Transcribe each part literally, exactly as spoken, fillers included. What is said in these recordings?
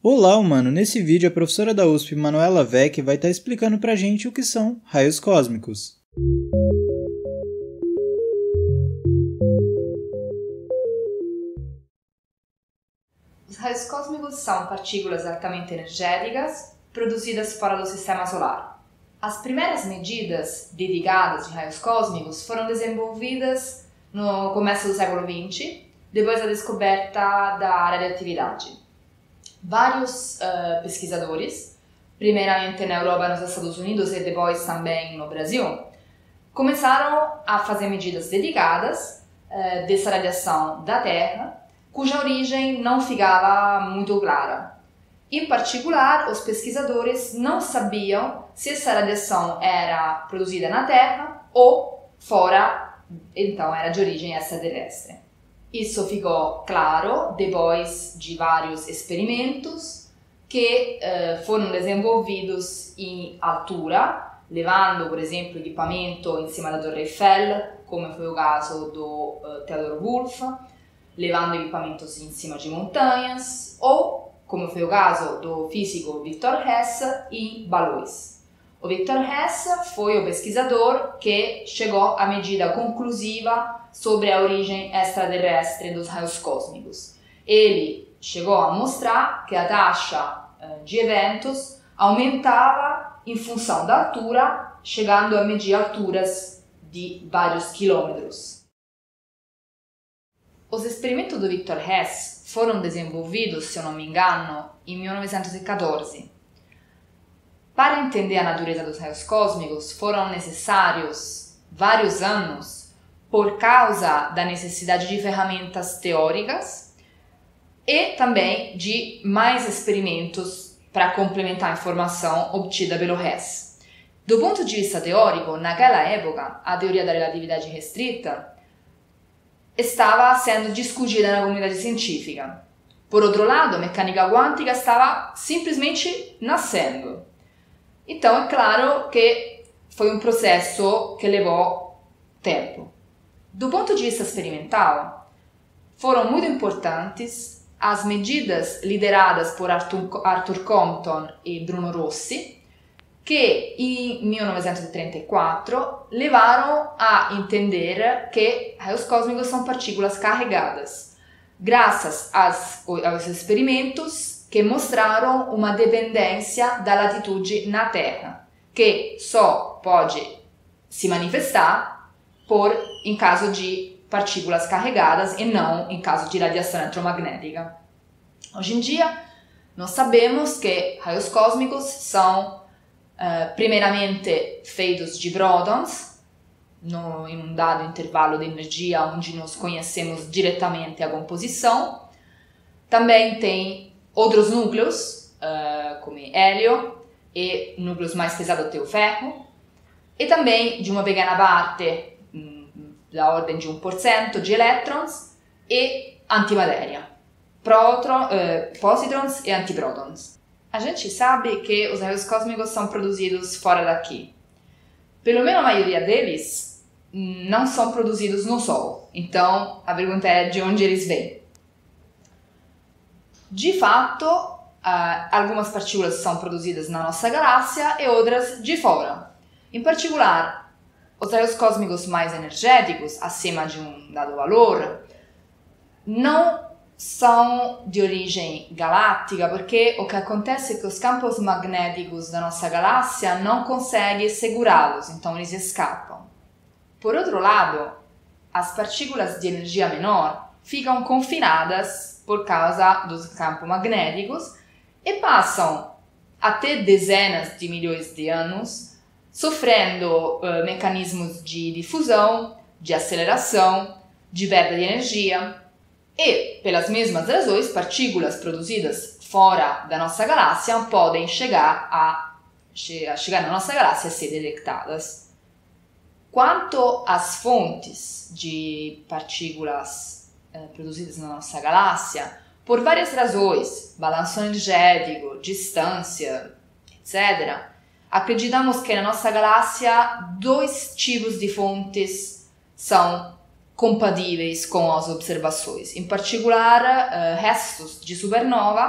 Olá, humano! Nesse vídeo a professora da U S P, Manuela Vec, vai estar explicando pra gente o que são raios cósmicos. Os raios cósmicos são partículas altamente energéticas produzidas fora do sistema solar. As primeiras medidas dedicadas de raios cósmicos foram desenvolvidas no começo do século vinte, depois da descoberta da radioatividade. Vários uh, pesquisadores, primeiramente na Europa e nos Estados Unidos e depois também no Brasil, começaram a fazer medidas dedicadas uh, dessa radiação da Terra, cuja origem não ficava muito clara. Em particular, os pesquisadores não sabiam se essa radiação era produzida na Terra ou fora, então era de origem extraterrestre. Isso ficou claro depois de vários experimentos que uh, foram desenvolvidos em altura, levando, por exemplo, equipamento em cima da Torre Eiffel, como foi o caso do uh, Theodor Wolff, levando equipamentos em cima de montanhas, ou, como foi o caso do físico Victor Hess, em balões. O Victor Hess foi o pesquisador que chegou à medida conclusiva sobre a origem extraterrestre dos raios cósmicos. Ele chegou a mostrar que a taxa de eventos aumentava em função da altura, chegando a medir alturas de vários quilômetros. Os experimentos do Victor Hess foram desenvolvidos, se eu não me engano, em mil novecentos e quatorze. Para entender a natureza dos raios cósmicos, foram necessários vários anos por causa da necessidade de ferramentas teóricas e também de mais experimentos para complementar a informação obtida pelo Hess. Do ponto de vista teórico, naquela época, a teoria da relatividade restrita estava sendo discutida na comunidade científica. Por outro lado, a mecânica quântica estava simplesmente nascendo. Então, é claro que foi um processo que levou tempo. Do ponto de vista experimental, foram muito importantes as medidas lideradas por Arthur, Arthur Compton e Bruno Rossi, que em mil novecentos e trinta e quatro levaram a entender que raios cósmicos são partículas carregadas, graças às, aos experimentos que mostraram uma dependência da latitude na Terra, que só pode se manifestar por, em caso de partículas carregadas e não em caso de radiação eletromagnética. Hoje em dia, nós sabemos que raios cósmicos são uh, primeiramente feitos de prótons, no, em um dado intervalo de energia onde nós conhecemos diretamente a composição. Também tem outros núcleos, uh, como hélio, e núcleos mais pesados tem o ferro, e também de uma pequena parte, hum, da ordem de um por cento, de elétrons e antimatéria, próton, uh, positrons e antiprótons. A gente sabe que os raios cósmicos são produzidos fora daqui. Pelo menos a maioria deles não são produzidos no Sol, então a pergunta é de onde eles vêm. De fato, uh, algumas partículas são produzidas na nossa galáxia e outras de fora. Em particular, os raios cósmicos mais energéticos, acima de um dado valor, não são de origem galáctica, porque o que acontece é que os campos magnéticos da nossa galáxia não conseguem segurá-los, então eles escapam. Por outro lado, as partículas de energia menor ficam confinadas por causa dos campos magnéticos e passam até dezenas de milhões de anos sofrendo uh, mecanismos de difusão, de aceleração, de perda de energia e, pelas mesmas razões, partículas produzidas fora da nossa galáxia podem chegar a, a chegar na nossa galáxia e ser detectadas. Quanto às fontes de partículas produzidas na nossa galáxia, por várias razões, balanço energético, distância, etcétera, acreditamos que na nossa galáxia dois tipos de fontes são compatíveis com as observações, em particular uh, restos de supernova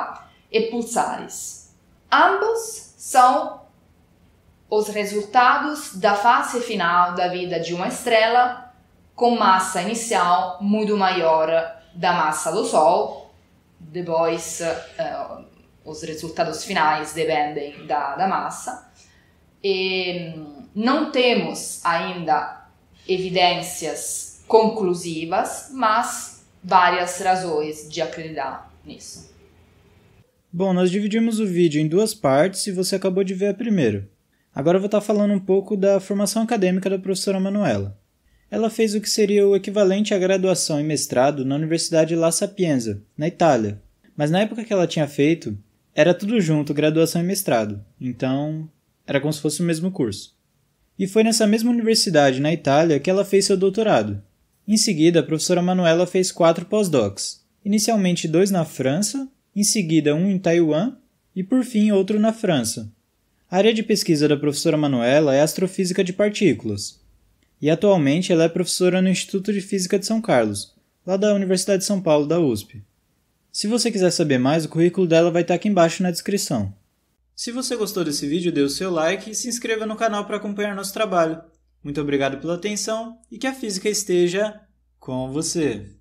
e pulsares. Ambos são os resultados da fase final da vida de uma estrela com massa inicial muito maior da massa do Sol. Depois, uh, os resultados finais dependem da, da massa. E não temos ainda evidências conclusivas, mas várias razões de acreditar nisso. Bom, nós dividimos o vídeo em duas partes e você acabou de ver a primeira. Agora eu vou estar falando um pouco da formação acadêmica da professora Manuela. Ela fez o que seria o equivalente à graduação e mestrado na Universidade La Sapienza, na Itália. Mas na época que ela tinha feito, era tudo junto, graduação e mestrado. Então, era como se fosse o mesmo curso. E foi nessa mesma universidade, na Itália, que ela fez seu doutorado. Em seguida, a professora Manuela fez quatro pós-docs. Inicialmente dois na França, em seguida um em Taiwan e, por fim, outro na França. A área de pesquisa da professora Manuela é astrofísica de partículas. E atualmente ela é professora no Instituto de Física de São Carlos, lá da Universidade de São Paulo, da U S P. Se você quiser saber mais, o currículo dela vai estar aqui embaixo na descrição. Se você gostou desse vídeo, dê o seu like e se inscreva no canal para acompanhar nosso trabalho. Muito obrigado pela atenção e que a física esteja com você!